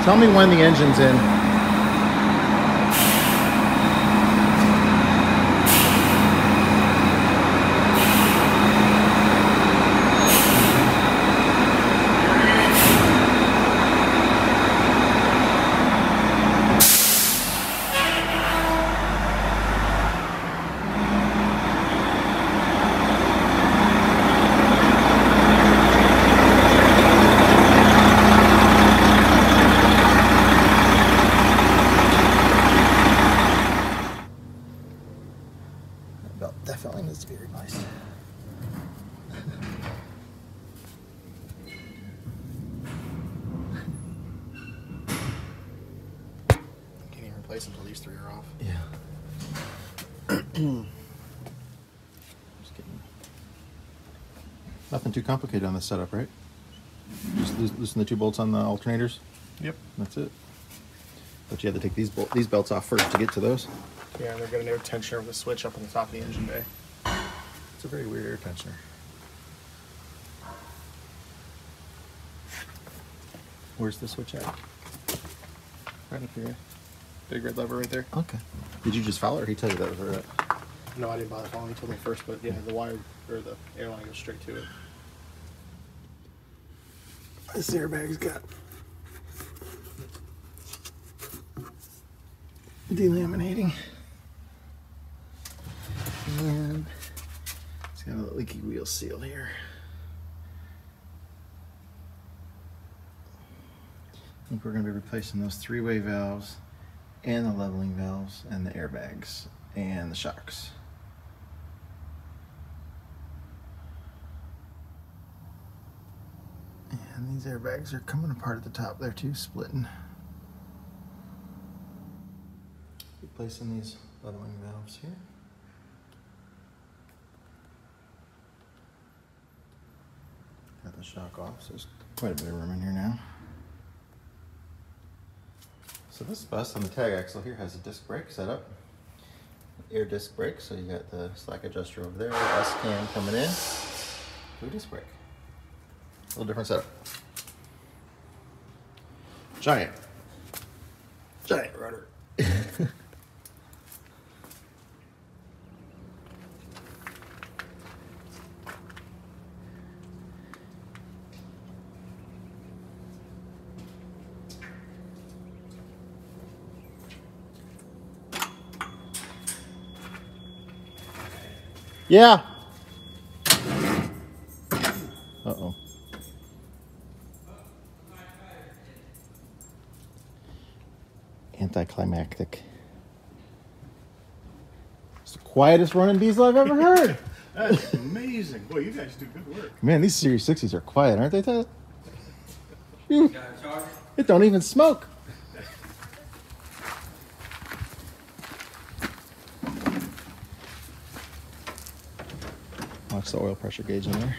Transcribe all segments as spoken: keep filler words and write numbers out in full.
Tell me when the engine's in. Belt definitely needs to be replaced. Can't even replace until these three are off. Yeah. Just kidding. Nothing too complicated on this setup, right? Just loos- loosen the two bolts on the alternators. Yep. That's it. But you have to take these bol these belts off first to get to those. Yeah, and they're getting air tensioner with a switch up on the top of the engine bay. It's a very weird air tensioner. Where's the switch at? Right up here. Big red lever right there. Okay. Did you just follow it, or he tell you that was where it? No, I didn't bother following. He told me first, but yeah, the wire or the airline goes straight to it. This airbag's got delaminating, and it's got a leaky wheel seal here. I think we're going to be replacing those three-way valves and the leveling valves and the airbags and the shocks. And these airbags are coming apart at the top there too, splitting. Replacing these leveling valves here. Got the shock off, so there's quite a bit of room in here now. So this bus on the tag axle here has a disc brake setup. Air disc brake, so you got the slack adjuster over there, S-cam coming in, blue disc brake. A little different setup. Giant. Giant rudder. Yeah. Uh-oh. Anticlimactic. It's the quietest running diesel I've ever heard. That's amazing. Boy, you guys do good work. Man, these Series sixties are quiet, aren't they, Ted? Phew. It don't even smoke. Watch the oil pressure gauge in there.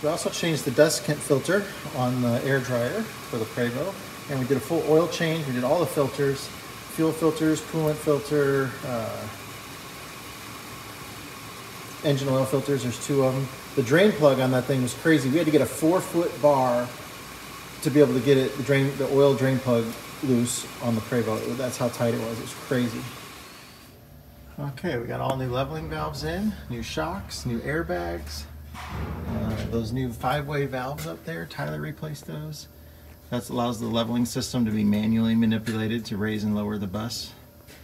We also changed the desiccant filter on the air dryer for the Prevost, and we did a full oil change. We did all the filters, fuel filters, coolant filter, uh, engine oil filters. There's two of them. The drain plug on that thing was crazy. We had to get a four foot bar to be able to get it, the drain, the oil drain plug loose on the Prevost. That's how tight it was. It was crazy. Okay, we got all new leveling valves in, new shocks, new airbags. Uh, those new five-way valves up there, Tyler replaced those. That allows the leveling system to be manually manipulated to raise and lower the bus.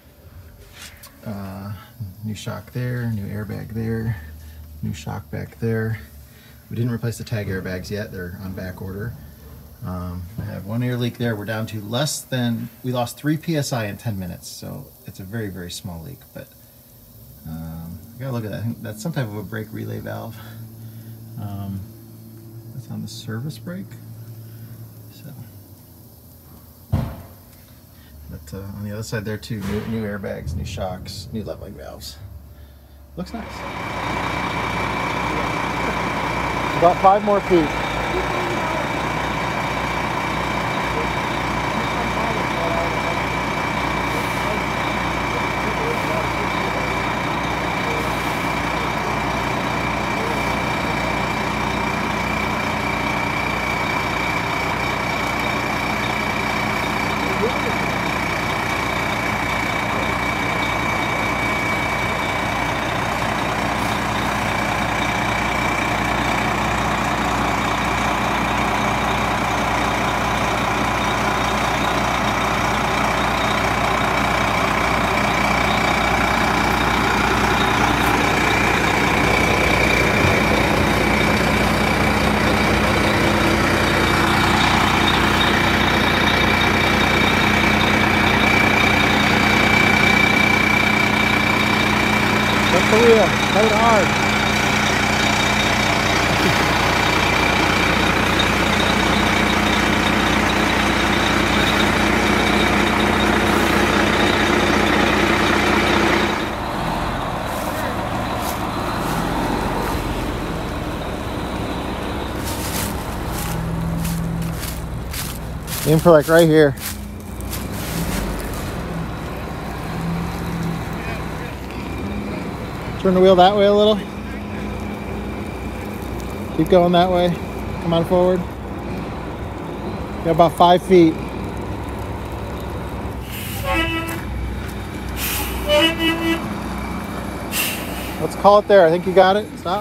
Uh, new shock there, new airbag there, new shock back there. We didn't replace the tag airbags yet, they're on back order. Um, I have one air leak there. We're down to less than, we lost three P S I in ten minutes, so it's a very, very small leak, but um, I gotta look at that. I think that's some type of a brake relay valve. Um, that's on the service brake. So, but uh, on the other side there too, new, new airbags, new shocks, new leveling valves. Looks nice. About five more feet. The wheel, hit it hard. Aim for like right here. Turn the wheel that way a little. Keep going that way. Come on forward. Got about five feet. Let's call it there. I think you got it. Stop.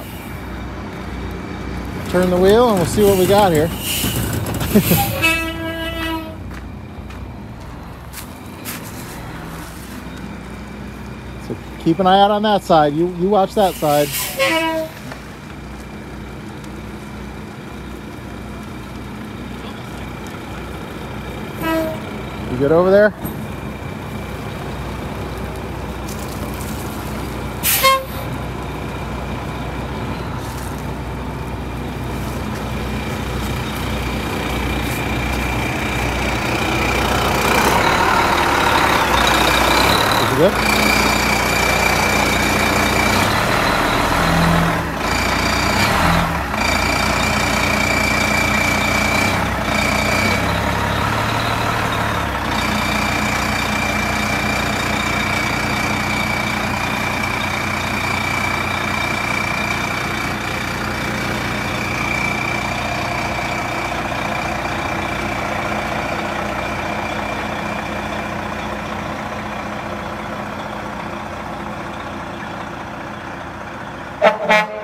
Turn the wheel and we'll see what we got here. So keep an eye out on that side. You you watch that side. You good over there? Is it good? Thank you.